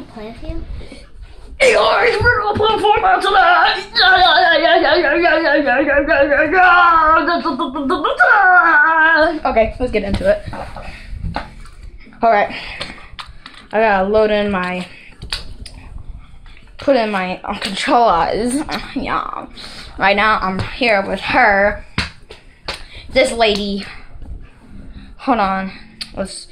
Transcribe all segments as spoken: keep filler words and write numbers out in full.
play with you? Hey guys, we're gonna play Fortnite tonight! Okay, let's get into it. Alright. I gotta load in my... Put in my uh, controllers. Yeah. Right now, I'm here with her. This lady. Hold on. Let's...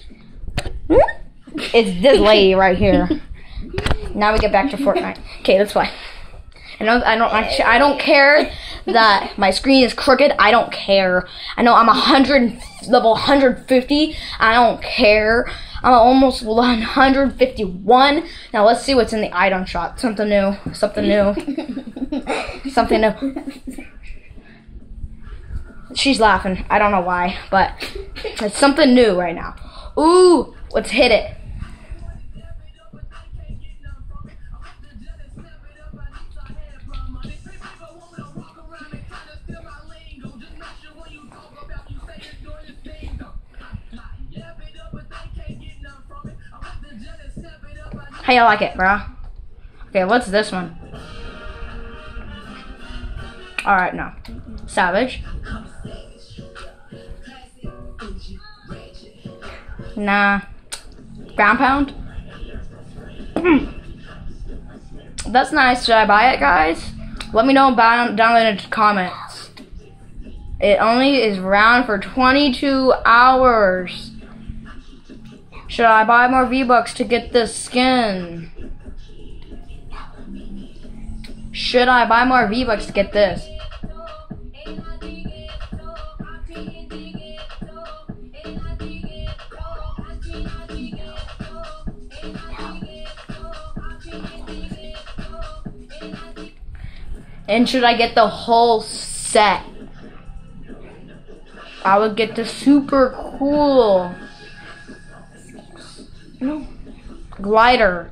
It's this lady right here. Now we get back to Fortnite. Okay, let's play. I know I don't I, I don't care that my screen is crooked. I don't care. I know I'm one hundred level one hundred fifty. I don't care. I'm almost one hundred fifty-one. Now let's see what's in the item shop. Something new. Something new. Something new. She's laughing. I don't know why, but it's something new right now. Ooh, let's hit it. How you like it, bro? Okay, what's this one? Alright, no. Savage. Nah. Ground pound? That's nice. Should I buy it, guys? Let me know down, down in the comments. It only is around for twenty-two hours. Should I buy more V-Bucks to get this skin? Should I buy more V-Bucks to get this? And should I get the whole set? I would get the super cool glider.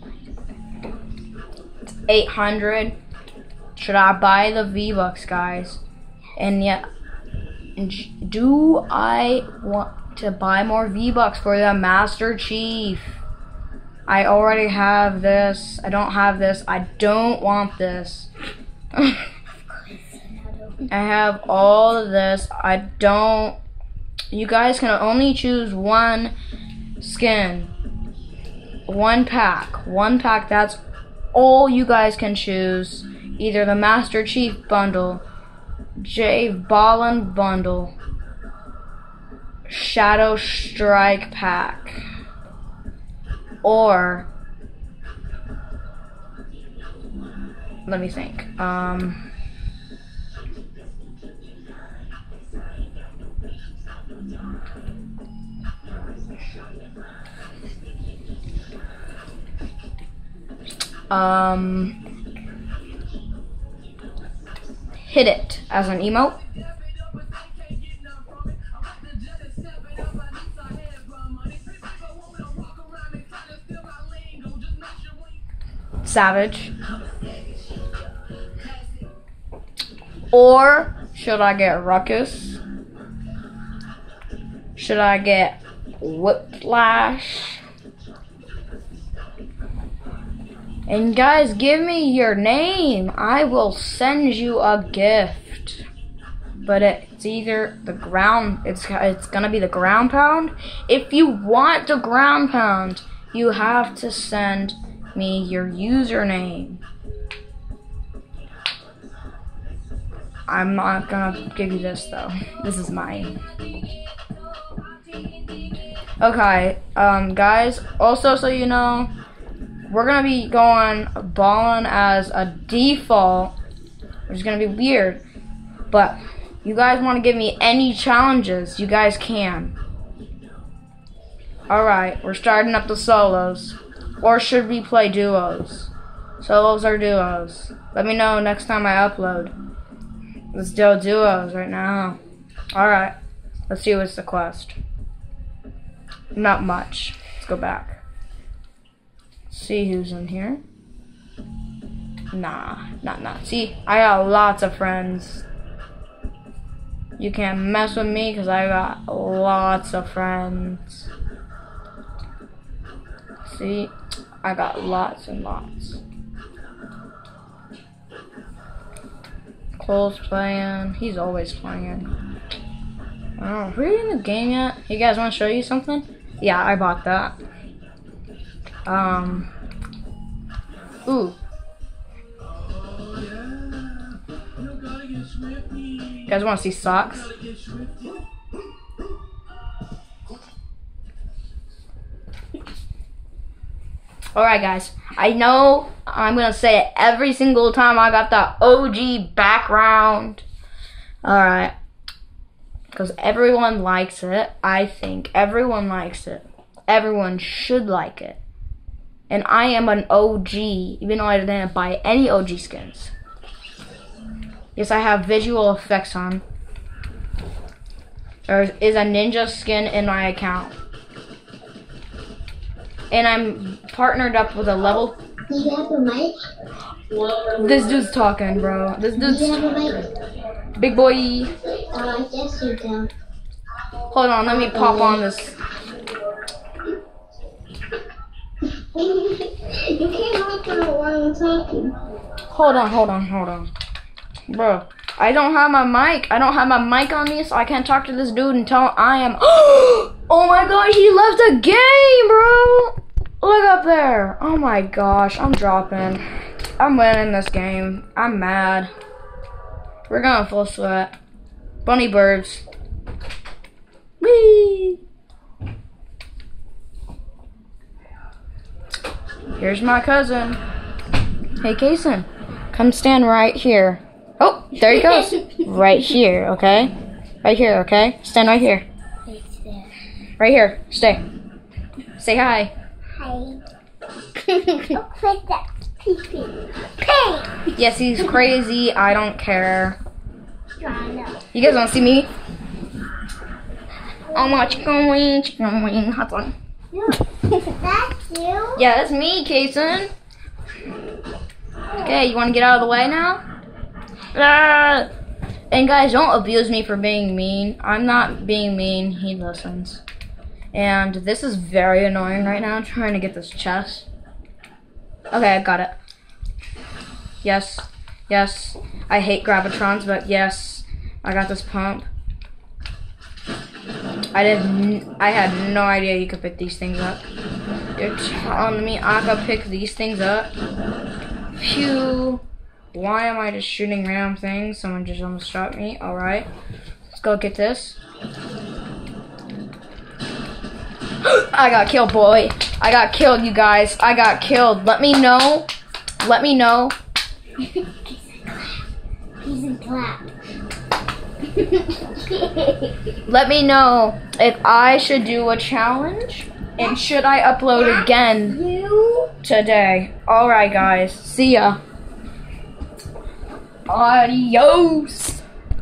It's eight hundred. Should I buy the V-Bucks, guys? And yet, do I want to buy more V-Bucks for the Master Chief? I already have this. I don't have this. I don't want this. I have all of this. I don't. You guys can only choose one skin. One pack. One pack. That's all you guys can choose. Either the Master Chief bundle, Jay Ballin bundle, Shadow Strike pack, or let me think. Um. Um. Hit it as an emote. Savage. Or should I get Ruckus? Should I get Whiplash? And guys, give me your name. I will send you a gift. But it's either the ground, it's it's gonna be the ground pound. If you want the ground pound, you have to send me your username. I'm not gonna give you this though. This is mine. Okay, um, guys, also so you know, we're gonna be going balling as a default, which is gonna be weird, but you guys want to give me any challenges, you guys can. Alright, we're starting up the solos. Or should we play duos? Solos or duos? Let me know next time I upload. Let's do duos right now. Alright, let's see what's the quest. Not much. Let's go back. See who's in here. Nah, not nah. See, I got lots of friends. You can't mess with me because I got lots of friends. See, I got lots and lots. Cole's playing. He's always playing. Oh, are we in the game yet? You guys want to show you something? Yeah, I bought that. Um. Ooh. You guys want to see socks? Alright guys, I know I'm gonna say it every single time. I got the O G background. Alright. Because everyone likes it. I think everyone likes it. Everyone should like it. And I am an O G, even though I didn't buy any O G skins. Yes, I have visual effects on. There is a ninja skin in my account. And I'm partnered up with a level. Do you have a mic? This dude's talking, bro. This dude's. Do you have a mic? Big boy. Uh, yes, you do. Hold on, let me pop on this. You came off while I'm talking. Hold on, hold on, hold on. Bro, I don't have my mic. I don't have my mic on me, so I can't talk to this dude until I am. Oh my gosh, he left the game, bro. Look up there. Oh my gosh, I'm dropping. I'm winning this game. I'm mad. We're going full sweat. Bunny birds. Whee! Here's my cousin. Hey, Kason, come stand right here. Oh, there he goes. Right here, okay? Right here, okay? Stand right here. Right here. Stay. Say hi. Hi. Click that. Pay. Yes, he's crazy. I don't care. No. You guys want to see me? Oh my chicken wing, chicken wing. Hot on. That's you? Yeah, that's me, Kason. Okay, you want to get out of the way now? Ah! And guys, don't abuse me for being mean. I'm not being mean. He listens. And this is very annoying right now. I'm trying to get this chest. Okay, I got it. Yes. Yes. I hate Gravitrons, but yes. I got this pump. I didn't. I had no idea you could pick these things up. You're telling me I could pick these things up? Phew. Why am I just shooting random things? Someone just almost shot me. Alright. Let's go get this. I got killed, boy. I got killed, you guys. I got killed. Let me know. Let me know. He's in clap. Let me know if I should do a challenge and should I upload again You? today. Alright, guys. See ya. Adios.